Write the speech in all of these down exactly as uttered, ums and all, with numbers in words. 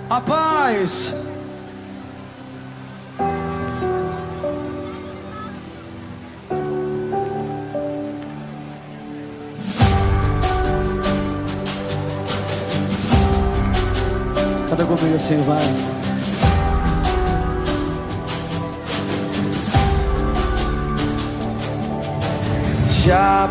Rapaz, canta comigo assim, vai. Já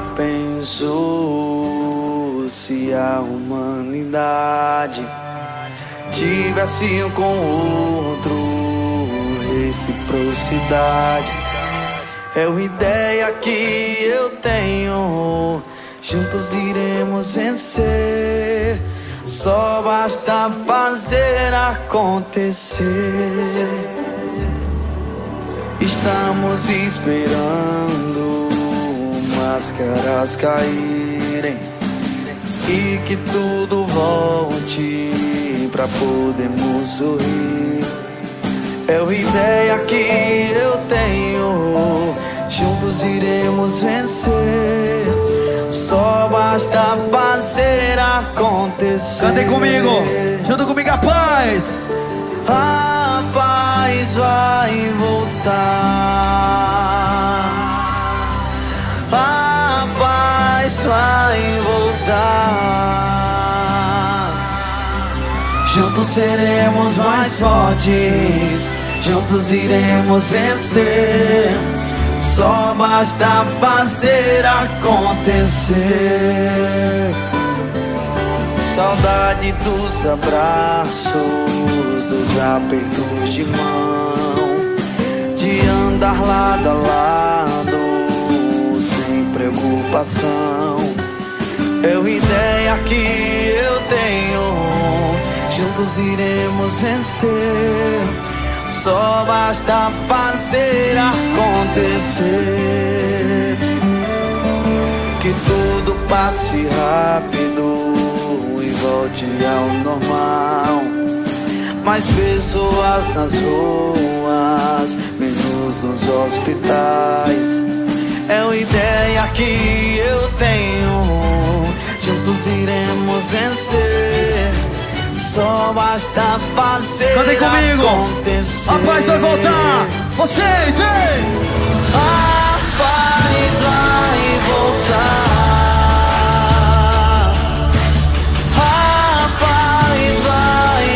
pensou se a humanidade tivesse um com o outro reciprocidade? É uma ideia que eu tenho, juntos iremos vencer. Só basta fazer acontecer. Estamos esperando máscaras caírem e que tudo volte pra podermos sorrir. É uma ideia que eu tenho, juntos iremos vencer. Só basta fazer acontecer. Cantem comigo, junto comigo, a paz. A paz vai voltar. A paz vai voltar. Juntos seremos mais fortes, juntos iremos vencer. Só basta fazer acontecer. Saudade dos abraços, dos apertos de mão, de andar lado a lado, sem preocupação. É uma ideia que eu tenho, juntos iremos vencer. Só basta fazer acontecer. Que tudo passe rápido e volte ao normal. Mais pessoas nas ruas, menos nos hospitais. É uma ideia que eu tenho, juntos iremos vencer. Só basta fazer Cantem comigo, acontecer. a paz vai voltar. Vocês, ei! A paz vai voltar. A paz vai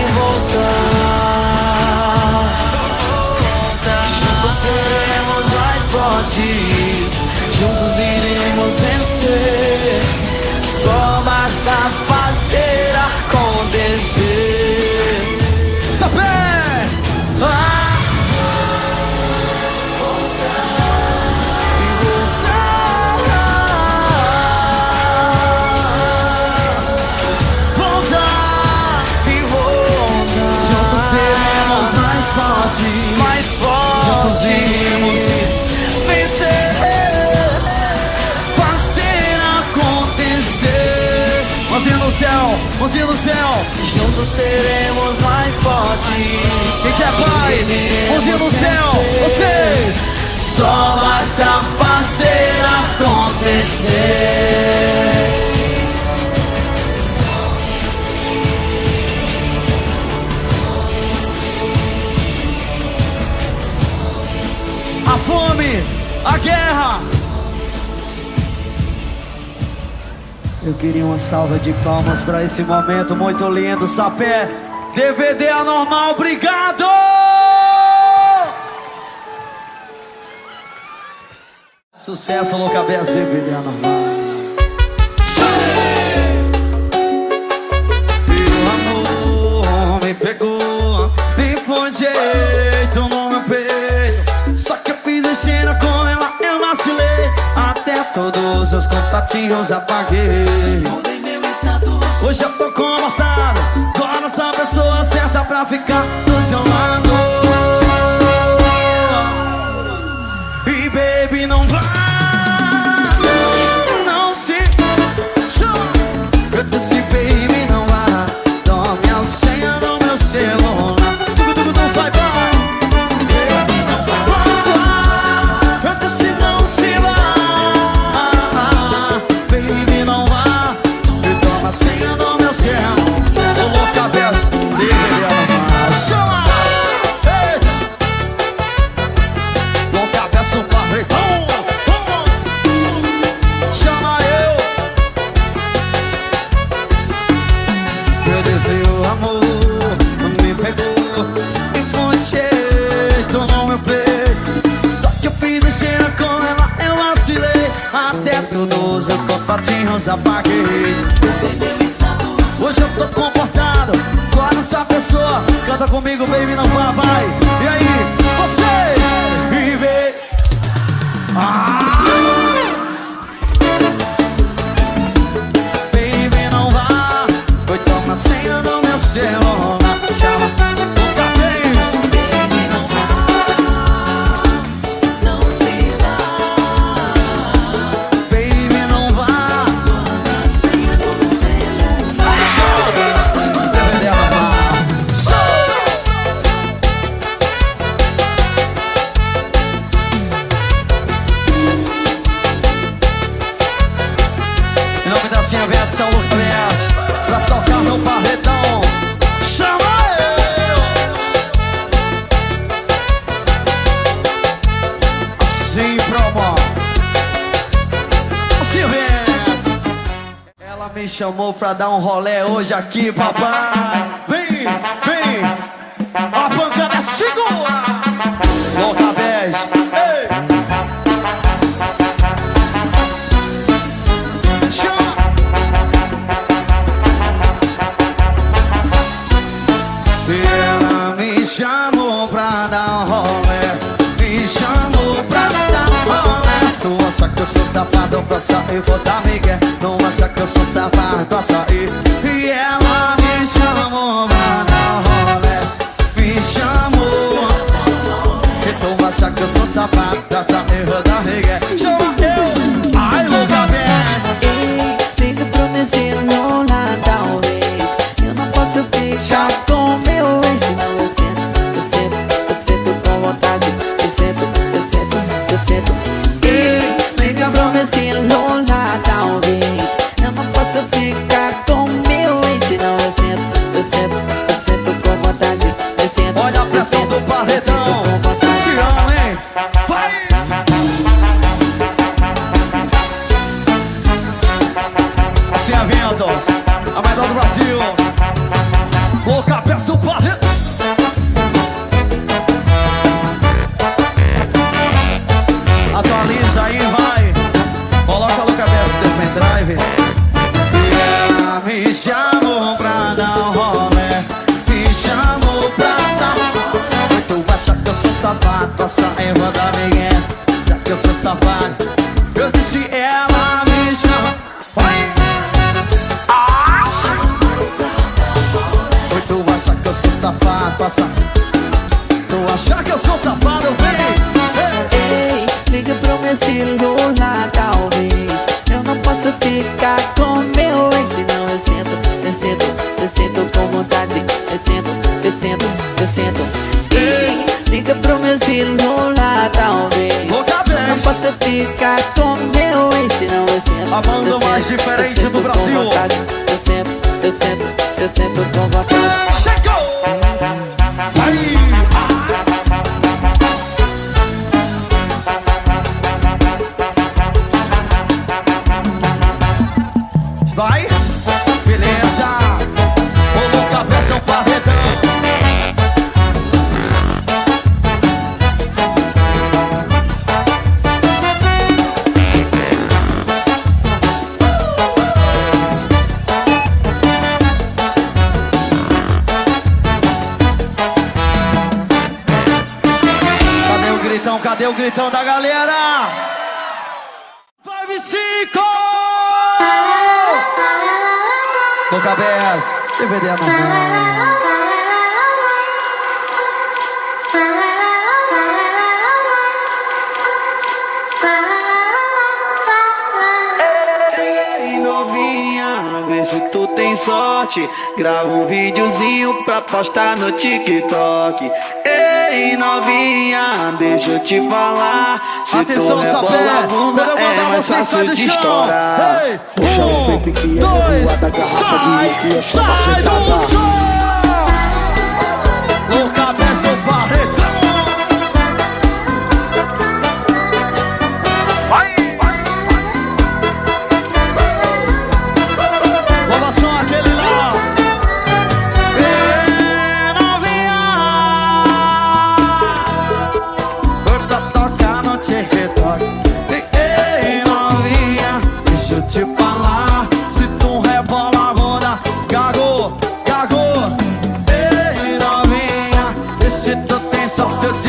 voltar. Juntos seremos mais fortes, juntos iremos vencer. Só basta fazer acontecer. Sapé! Ah, voltar e voltar, voltar e voltar. Juntos seremos mais fortes, mais fortes. Juntos iremos vencer, fazer acontecer. Mãozinha no céu, mãozinha no céu. Juntos seremos mais fortes. Quem quer paz? Mãozinha no céu, vocês. Só basta fazer acontecer. A fome, a guerra. Eu queria uma salva de palmas pra esse momento muito lindo. Sapé, D V D Anormal, obrigado! Sucesso, Louca Bessa, D V D Anormal. E o amor me pegou, me foi jeito no meu peito. Só que eu fiz besteira com ela, eu vacilei. Até todos os contatinhos apaguei. Mudei meu status. Hoje eu tô confortado, agora sou a pessoa certa pra ficar do seu lado. E baby, não vai, não se eu disse baby, não vai. Tome a senha do meu celular. Tudo, tudo, tudo, vai, vai. Eu disse não se vai. Baby, não vai. E toma a senha do meu celular. Ô, Louca Bessa, D V D Anormal. sapatinhos apaguei. Hoje eu tô comportado com a nossa pessoa. Canta comigo, baby, não vá, vai. E aí, vocês? E vem. Ah! Baby, não vá. Foi toma senha no meu celular. Chama o Capês. Baby, não vá. Não se vá. Baby, não vá. Toma senha do meu celular. D V D anormal. Em nome da Cinha Verde, São Lucas, pra tocar no paredão. Chama eu! Assim, promo. Cinha Verde. Ela me chamou pra dar um rolê hoje aqui, papai. Vem, vem. A pancada segura. Louca bege. Ei! Chama! Ela me chamou pra dar um rolê. Me chamou pra dar um rolê. Tu acha que eu sou safado pra sair? Vou dar migué. Não acha que eu sou safado pra sair? E ela me chamou pra dar um rolê. Me chamou. E tu acha que eu sou safado pra sair? Vou dar migué. Chama eu! Ai, louca bem! Ei, fica prometendo lá, talvez. Eu não posso ficar com meu ex. Senão eu sinto, eu sinto, eu sinto com vontade. Eu sinto, eu sinto, eu sinto. Ei, fica prometendo lá, talvez. Eu não posso ficar com meu ex. Senão eu sinto, eu sinto, eu sinto com vontade. Eu sinto, Olha a pressão do paredão. Te amo, hein? Vai! Assim, Aventos, a melhor do Brasil. Louca, peça o paredão. Atualiza aí, vai. Coloca a Louca Peça do pendrive. E ela me chamou pra dar um rolê. Me chamou pra dar um rolê. Tu acha que eu sou safado pra sair, vou dar migué. Já que eu sou safado, eu disse ela me chama. Vai! Oi, tu acha que eu sou safado pra sair? Tu acha que eu sou safado, vem! Ei, liga pro meu celular, talvez. Eu não posso ficar com meu ex. Senão eu sinto, eu sinto, eu sinto com vontade. Eu sinto, eu sinto, eu sinto. Ei, liga pro meu celular, talvez. Louca Eu não vez! posso ficar com meu ex. Senão eu sinto, A banda eu mais sinto, diferente eu do sinto com Brasil. vontade. Eu sinto, eu sinto, eu sinto com vontade. Chegou! Vai! Vai! Beleza! O Louca Peça é um paredão. Cadê o gritão? Cadê o gritão da galera? Five, cinco! Louca Peça, D V D anormal. Ei, novinha, vê se tu tem sorte. Grava um videozinho pra postar no TikTok. Ei, novinha, deixa eu te falar. Se Atenção, tu Sapé, rebola a bunda, quando eu é mandar mais você sai fácil do de chão. estourar. Ei, O chão foi um, pequeno, dois, voada garrafa de whisky, é só sai sentada. do chão. Louca Peça é um paredão. Ovação aquele lá. Ei, novinha, vou tocar no TikTok. Ei, novinha, deixa eu te falar.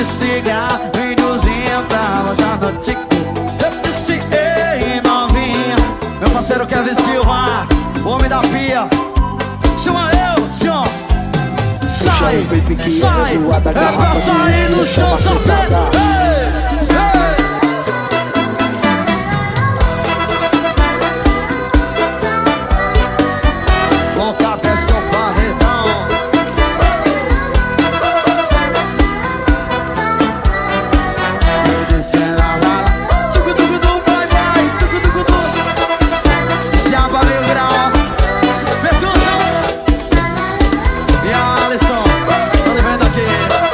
de cigarro, videozinho pra loja no TikTok. Eu disse, ei, novinha. Meu parceiro Kevin Silva, o homem da pia. Chama eu, senhor. Sai, sai, é pra sair do chão, sapé. Ei, ei. Louca, festa o paredão. Eu disse lá, lá, lá. Tucu, tucu, tucu, vai, vai. Tucu, tucu, tucu. Chapa mil grau. Medusa. E a Alisson, tô levando aqui.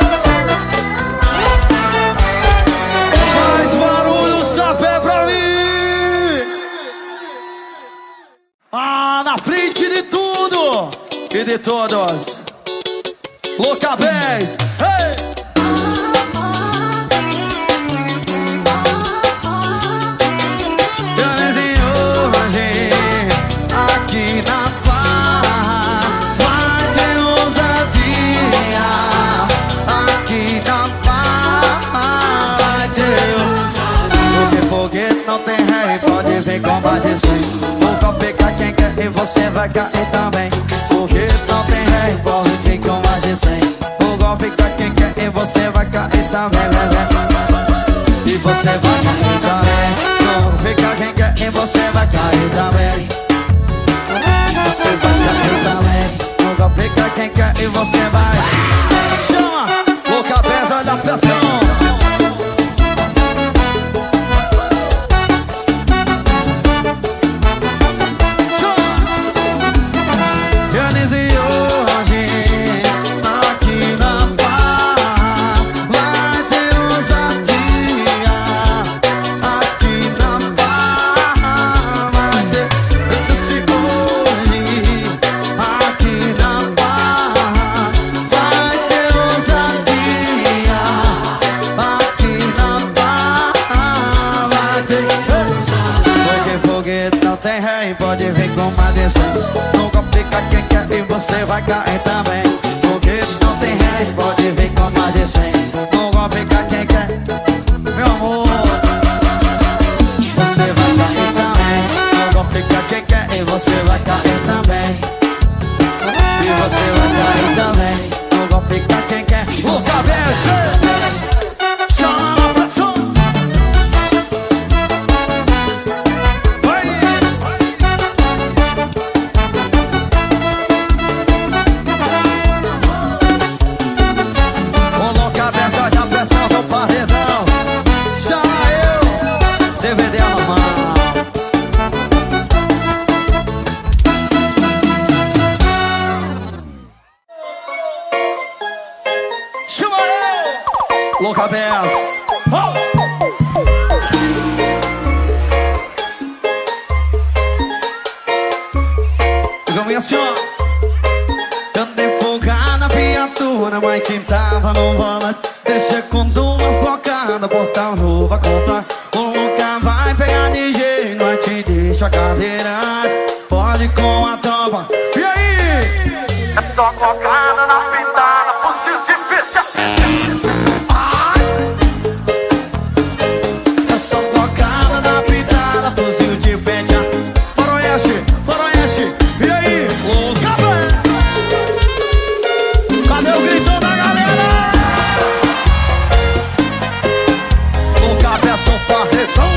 Faz barulho, sapé pra mim. Ah, na frente de tudo e de todos. Louca vez, hey! Aqui na farra vai ter ousadia. Aqui na farra vai ter ousadia. Porque foguete não tem rei, pode vir com badizinho. Nunca fica quem quer e você vai cair também. Foguete não tem rei, pode vir com mais de cem. O golpe fica quem quer e você vai cair também, e você vai cair também. Não fica quem quer e você vai cair também. Você vai cair também. Nunca fica quem quer e você vai. Chama, louca pesa da pressão. Chama. Eu disse hoje, aqui na barra vai ter ousadia. Aqui na barra vai ter. Eu disse aqui na barra vai ter ousadia. Aqui na barra vai ter ousadia. Porque foguete não tem rei, pode vir com uma descida. Nunca fica quem quer e você vai cair também. Foguete não tem rei, pode vir com mais de cem. Nunca fica quem quer, meu amor, você vai cair também. Nunca fica quem quer e você vai cair também. E você vai cair também. Nunca fica quem quer. Vou saber, chama na pressão. Vai. Coloca a peça da pressão do paredão. Chama eu, D V D arrumar. Chama eu, louca dez. Oh! Digamos assim, ó. Andei folgar na viatura, mas quem tava no volante deixa com duas blocadas. Portal novo a comprar. O Luca vai pegar de jeito, não te deixa cadeirante. Pode com a tropa. E aí? É só colocada na pintada, fuzil de fecha. É só colocada na pintada, fuzil de fecha. Faroeste, faroeste. E aí? Louca, velho. Cadê o grito da galera? Louca, peça o paredão.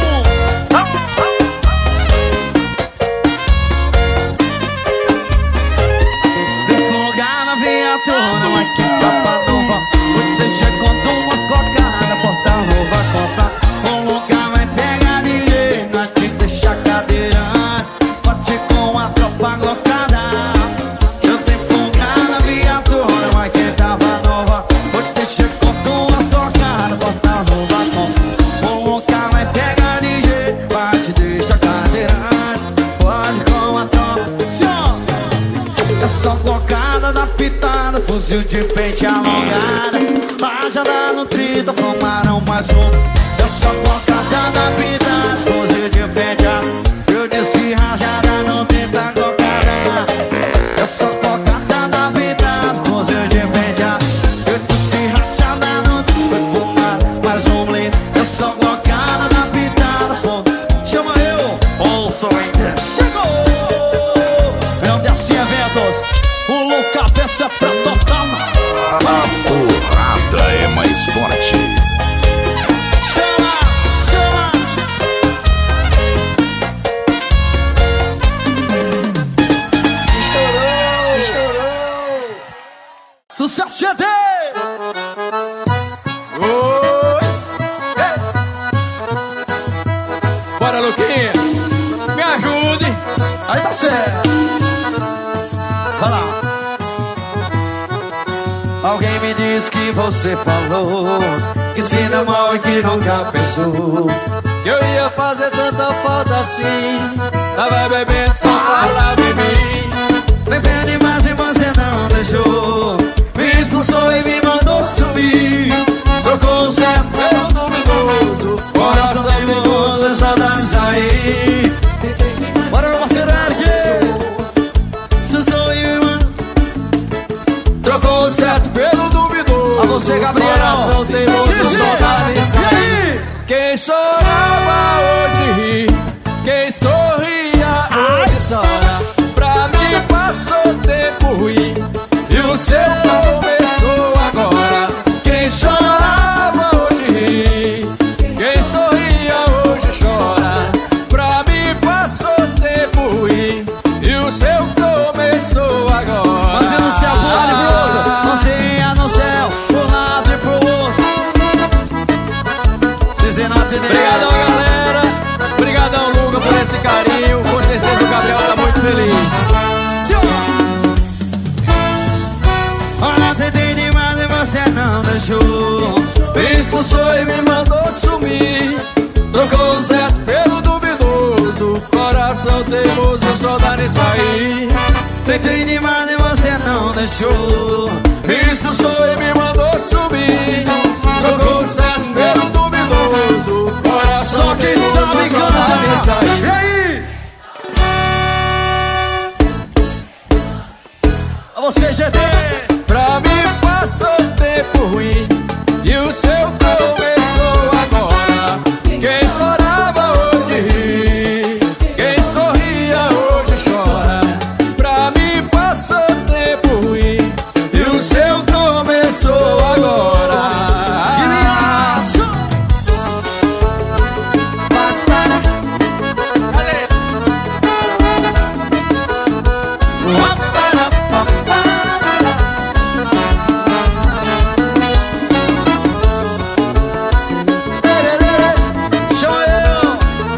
Não é que tapa nova, vou deixar com duas cocadas. Portal novo a comprar. O lugar vai pegar de jeito, não é que deixa cadeirante. Bate com a tropa locada. Eu tenho folgar na viatura, mas quem tava nova, vou deixar com duas cocadas. Portal novo a comprar. O lugar vai pegar de jeito, bate, deixa cadeirante. Pode com a tropa. Senhor, é só colocada na pitada, fuzil de pente alongada. Rajada no trinta, formaram mais um. É só colocada na pitada, fuzil de pente alongada. Eu disse rajada no trinta, colocada. É só colocada na pitada, fuzil de pente alongada. Eu disse rajada no trinta, essa é pra tocar. A porrada é mais forte. Chama, chama. Estourou, estourou. Sucesso, G D! Oi. Ei. Bora, Luquinha. Me ajude. Aí tá certo. Vai lá. Alguém me disse que você falou que se dá mal e que nunca pensou Que eu ia fazer tanta falta assim. Tava bebendo, só falava em mim. bebendo demais e você não deixou. Me expulsou e me mandou sumir. Trocou o certo Pelo duvidoso, coração teimoso, saudades aí. Bora, meu parceiro Eric. Expulsou e me mandou. trocou o certo pelo duvidoso. A você, Gabriel. Coração teimoso, Sim, sim. saudades E aí. aí? Quem chorava hoje ri, quem sorria hoje chora. Pra mim passou tempo ruim e o seu começou agora. Quem chorava hoje ri, quem sorria hoje chora. Pra mim passou tempo ruim e o seu começou agora. Mas eu no céu, pro lado e pro outro. Você ia no céu, pro lado e pro outro. Vocês não entendem. Obrigadão, galera. Obrigadão, Luca, por esse carinho. Com certeza o Gabriel tá muito feliz. Olha, tentei demais e você não deixou. Isso sou e me mandou sumir. Trocou o certo pelo duvidoso. Coração teimoso, só dá nisso aí. Tentei demais e você não deixou. Isso sou e me mandou sumir. Trocou o certo pelo duvidoso. Coração Só quem teimoso, sabe só dá nisso cantar. aí. E aí? A você, G D. Pra mim passou tempo ruim e o seu começou agora. Quem chorava hoje ri, quem sorria hoje chora. Pra mim passou tempo ruim e o seu começou agora. Que me acha? Cadê? Chama eu.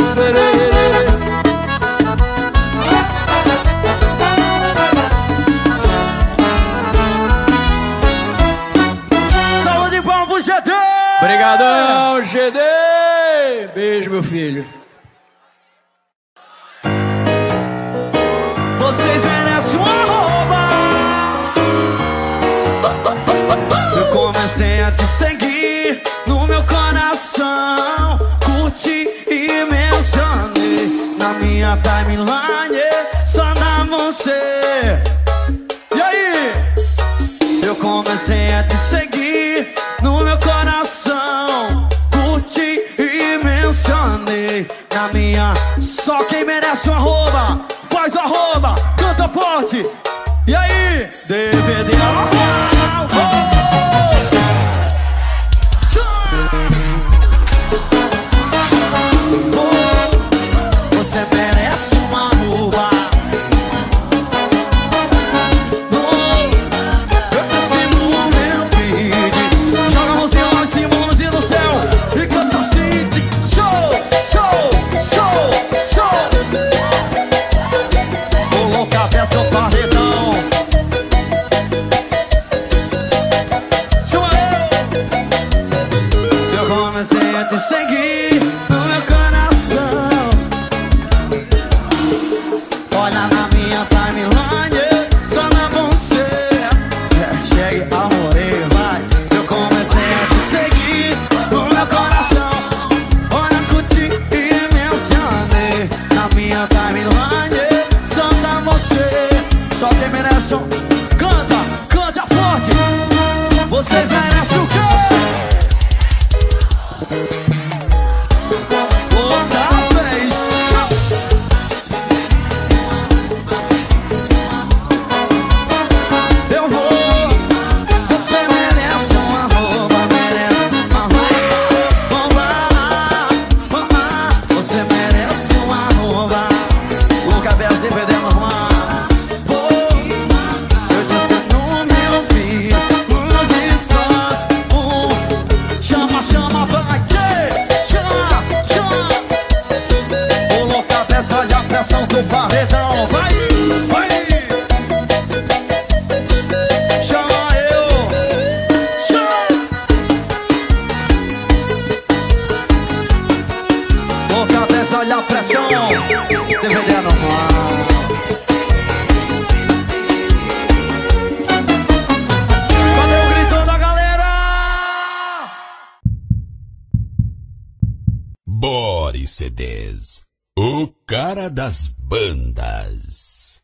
Saúde de palmas pro G D. Obrigadão, G D. Beijo, meu filho. Vocês merecem um arroba. Eu comecei a te seguir no meu coração. Curti e mencionei na minha timeline. Só na você. E aí? Eu comecei a te seguir no meu coração. Curti e mencionei na minha. Só quem merece um arroba, faz o arroba, canta forte. E aí? D V D Nacional. Oh! Oh! Você merece uma arroba. Sou paredão. Chama eu. Eu comecei a te seguir no meu coração. Olha na minha timeline, só na você. Hashtag amorei, vai. Eu comecei a te seguir no meu coração. Olha, curti e mencionei na minha timeline. Só dá você. Só quem merece um. Canta, canta forte. Vocês merecem o quê? e C Ds. O cara das bandas.